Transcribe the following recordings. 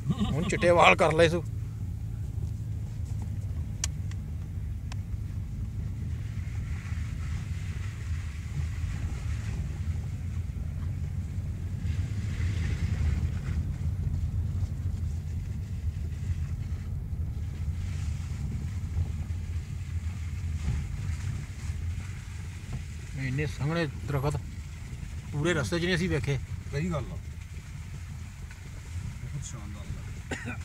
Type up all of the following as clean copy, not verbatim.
ਹੁਣ ਚਿੱਟੇ ਵਾਲ ਕਰ ਲਏ ਸੂ। ਇੰਨੇ ਸੰਘਣੇ ਦਰਖਤ ਪੂਰੇ ਰਸਤੇ 'ਚ ਨਹੀਂ ਅਸੀਂ ਵੇਖੇ। ਸਹੀ ਗੱਲ ਆ, ਬਹੁਤ ਸ਼ਾਨਦਾਰ ਲੱਗਾ।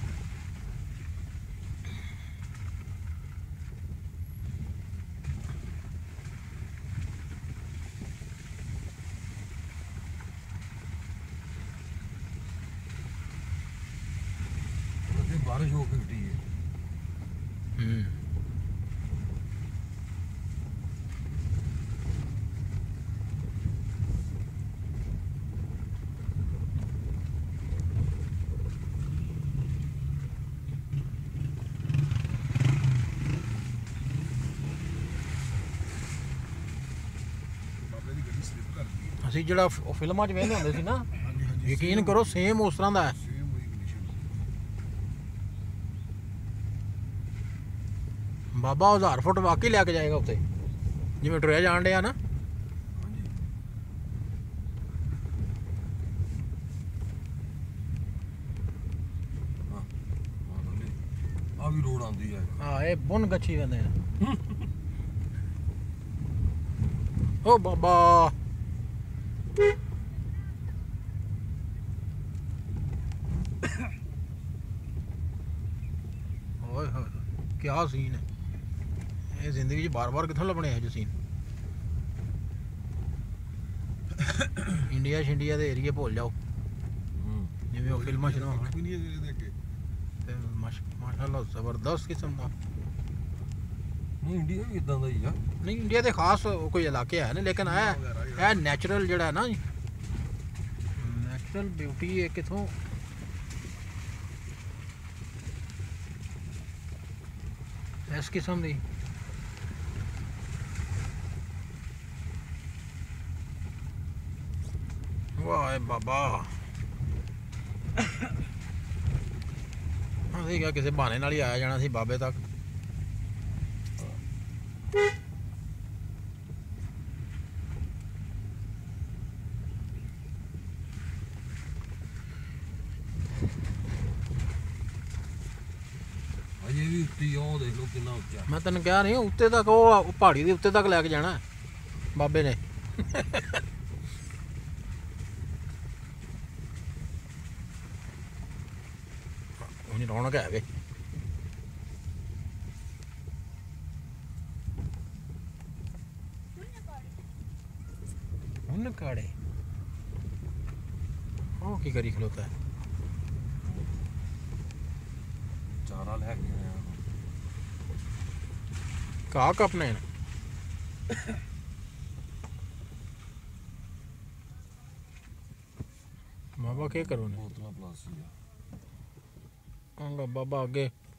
बारिश हो गई है। ਅਸੀਂ ਜਿਹੜਾ ਫਿਲਮਾਂ 'ਚ ਵੇਖਦੇ ਹੁੰਦੇ ਸੀ ਨਾ, ਯਕੀਨ ਕਰੋ ਸੇਮ ਉਸ ਤਰ੍ਹਾਂ ਦਾ ਹੈ। ਬਾਬਾ 1000 ਫੁੱਟ ਵਾਕਈ ਲੈ ਕੇ ਜਾਏਗਾ ਉੱਤੇ, ਜਿਵੇਂ ਟੁਰਿਆ ਜਾਣ ਡਿਆ ਨਾ। ਆ ਵੀ ਰੋਡ ਆਉਂਦੀ ਹੈ। ਹਾਂ, ਇਹ ਬੁੰਨ ਗੱਛੀ ਕਹਿੰਦੇ ਆ। ਓ ਬਾਬਾ, ਓਏ ਹੋਏ ਕਿਆ ਸੀਨ ਹੈ ਇਹ। ਜ਼ਿੰਦਗੀ 'ਚ ਬਾਰ-ਬਾਰ ਕਿੱਥੋਂ ਲੱਭਣੇ ਇਹੋ ਜਿਹੇ ਸੀਨ। ਇੰਡੀਆ ਸ਼ਿੰਡੀਆ ਦੇ ਏਰੀਏ ਭੁੱਲ ਜਾਓ, ਜਿਵੇਂ ਉਹ ਫਿਲਮਾਂ ਸ਼ੁਰੂ ਹੋਣ। ਤੇ ਮਾਸ਼ਾਅੱਲਾ ਜ਼ਬਰਦਸਤ ਕਿਸਮ ਦਾ। ਨਹੀਂ ਇੰਡੀਆ ਵੀ ਇਦਾਂ ਦਾ ਹੀ ਆ। ਨਹੀਂ, ਇੰਡੀਆ ਦੇ ਖਾਸ ਕੋਈ ਇਲਾਕੇ ਹੈ ਨੇ, ਲੇਕਿਨ ਇਹ ਨੈਚੁਰਲ ਜਿਹੜਾ ਨਾ, ਨੈਚੁਰਲ ਬਿਊਟੀ ਇਹ ਕਿੱਥੋਂ ਇਸ ਕਿਸਮ ਦੀ। ਵਾਹ ਬਾਬਾ, ਅਸੀਂ ਕਿਹਾ ਕਿਸੇ ਬਹਾਨੇ ਨਾਲ ਹੀ ਆਇਆ ਜਾਣਾ ਸੀ ਬਾਬੇ ਤੱਕ। ਅਜੇ ਵੀ ਉੱਤੇ ਉਹ ਦੇਖ ਲਓ ਕਿੰਨਾ ਉੱਚਾ। ਮੈਂ ਤੈਨੂੰ ਕਿਹਾ ਨਹੀਂ ਉੱਤੇ ਤੱਕ, ਉਹ ਪਹਾੜੀ ਦੇ ਉੱਤੇ ਤੱਕ ਲੈ ਕੇ ਜਾਣਾ ਬਾਬੇ ਨੇ। ਉਹਨੇ ਰੌਣਕ ਹੈ ਵੇ। ਹੁਣ ਕਾੜੇ ਉਹ ਕੀ ਕਰੀ ਖਲੋਤਾ ਹੈ। ਚਾਰਾ ਲੈ ਕੇ ਆਇਆ ਘਾਹ ਕੱਪਣੇ ਬਾਬਾ ਕੀ ਕਰੂ ਨੇ। ਬੋਤਲਾਂ ਪਲਾਸਟਿਕ ਬਾਬਾ ਅੱਗੇ